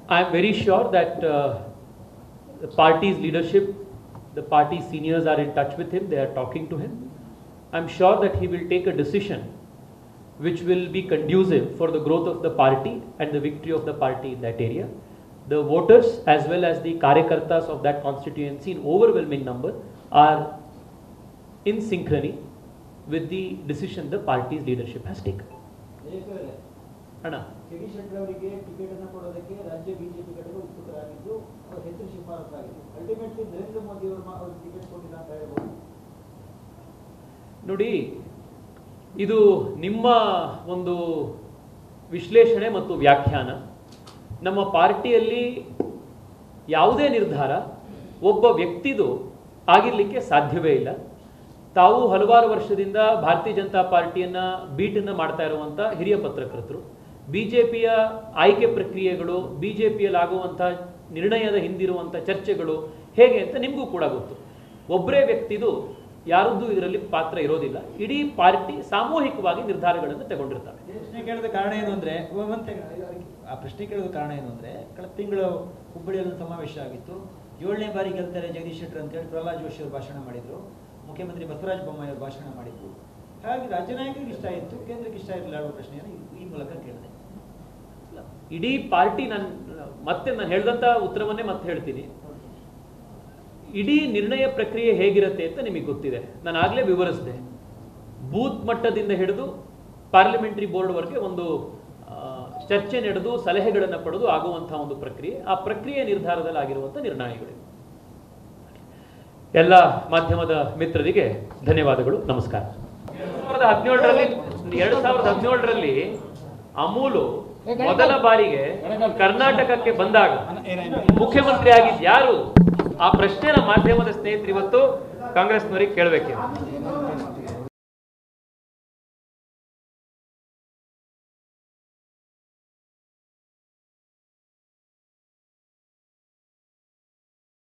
I am very sure that the party's leadership, the party seniors are in touch with him, they are talking to him. I am sure that he will take a decision which will be conducive for the growth of the party and the victory of the party in that area. The voters as well as the Karyakartas of that constituency in overwhelming number are in synchrony with the decision the party's leadership has taken. Anna. ನೋಡಿ, ಇದು ನಿಮ್ಮ ಒಂದು ವಿಶ್ಲೇಷಣೆ ಮತ್ತು ವ್ಯಾಖ್ಯಾನ. ನಮ್ಮ ಪಾರ್ಟಿಯಲ್ಲಿ ಯಾವುದೇ ನಿರ್ಧಾರ ಒಬ್ಬ ವ್ಯಕ್ತಿದು ಆಗಿರಲಿಕ್ಕೆ ಸಾಧ್ಯವೇ ಇಲ್ಲ. ತಾವು ಹಲವಾರು ವರ್ಷದಿಂದ ಭಾರತೀಯ ಜನತಾ ಪಾರ್ಟಿಯನ್ನ ಬೀಟನ್ನು ಮಾಡ್ತಾ ಇರುವಂಥ ಹಿರಿಯ ಪತ್ರಕರ್ತರು, ಬಿಜೆಪಿಯ ಆಯ್ಕೆ ಪ್ರಕ್ರಿಯೆಗಳು, ಬಿಜೆಪಿಯಲ್ಲಿ ಆಗುವಂಥ ನಿರ್ಣಯದ ಹಿಂದಿರುವಂಥ ಚರ್ಚೆಗಳು ಹೇಗೆ ಅಂತ ನಿಮಗೂ ಕೂಡ ಗೊತ್ತು. ಒಬ್ಬರೇ ವ್ಯಕ್ತಿದು ಯಾರದ್ದು ಇದರಲ್ಲಿ ಪಾತ್ರ ಇರೋದಿಲ್ಲ. ಇಡೀ ಪಾರ್ಟಿ ಸಾಮೂಹಿಕವಾಗಿ ನಿರ್ಧಾರಗಳನ್ನು ತಗೊಂಡಿರ್ತಾರೆ. ಪ್ರಶ್ನೆ ಕೇಳೋದ ಕಾರಣ ಏನು ಅಂದರೆ ಪ್ರಶ್ನೆ ಕೇಳೋದ ಕಾರಣ ಏನು ಅಂದರೆ ಕಳೆದ ತಿಂಗಳು ಹುಬ್ಬಳ್ಳಿಯಲ್ಲಿ ಸಮಾವೇಶ ಆಗಿತ್ತು. 7ನೇ ಬಾರಿ ಗೆಲ್ತಾರೆ ಜಗದೀಶ್ ಶೆಟ್ಟರ್ ಅಂತೇಳಿ ಪ್ರಹ್ಲಾದ್ ಜೋಶಿ ಅವರು ಭಾಷಣ ಮಾಡಿದರು, ಮುಖ್ಯಮಂತ್ರಿ ಬಸವರಾಜ ಬೊಮ್ಮಾಯಿ ಅವರು ಭಾಷಣ ಮಾಡಿದ್ರು. ಹಾಗಾಗಿ ರಾಜ್ಯ ನಾಯಕರಿಗೆ ಇಷ್ಟ ಆಯಿತು, ಕೇಂದ್ರಕ್ಕೆ ಇಷ್ಟ ಇರಲಿಲ್ಲ ಅನ್ನೋ ಪ್ರಶ್ನೆಯನ್ನು ಈ ಮೂಲಕ ಕೇಳಿದೆ. ಇಡೀ ಪಾರ್ಟಿ ನಾನು ಹೇಳಿದಂಥ ಉತ್ತರವನ್ನೇ ಮತ್ತೆ ಹೇಳ್ತೀನಿ. ಇಡೀ ನಿರ್ಣಯ ಪ್ರಕ್ರಿಯೆ ಹೇಗಿರುತ್ತೆ ಅಂತ ನಿಮಗೆ ಗೊತ್ತಿದೆ, ನಾನು ಆಗಲೇ ವಿವರಿಸಿದೆ. ಬೂತ್ ಮಟ್ಟದಿಂದ ಹಿಡಿದು ಪಾರ್ಲಿಮೆಂಟರಿ ಬೋರ್ಡ್ವರೆಗೆ ಒಂದು ಚರ್ಚೆ ನಡೆದು ಸಲಹೆಗಳನ್ನು ಪಡೆದು ಆಗುವಂತಹ ಒಂದು ಪ್ರಕ್ರಿಯೆ. ಆ ಪ್ರಕ್ರಿಯೆ ನಿರ್ಧಾರದಲ್ಲಿ ಆಗಿರುವಂಥ ನಿರ್ಣಯಗಳು. ಎಲ್ಲ ಮಾಧ್ಯಮದ ಮಿತ್ರರಿಗೆ ಧನ್ಯವಾದಗಳು, ನಮಸ್ಕಾರ. 2017ರಲ್ಲಿ ಅಮೂಲು ಮೊದಲ ಬಾರಿಗೆ ಕರ್ನಾಟಕಕ್ಕೆ ಬಂದಾಗ ಮುಖ್ಯಮಂತ್ರಿ ಆಗಿದ್ದು ಯಾರು? ಆ ಪ್ರಶ್ನೆನ ಮಾಧ್ಯಮದ ಸ್ನೇಹಿತರು ಇವತ್ತು ಕಾಂಗ್ರೆಸ್ನವರಿಗೆ ಕೇಳಬೇಕಿದೆ.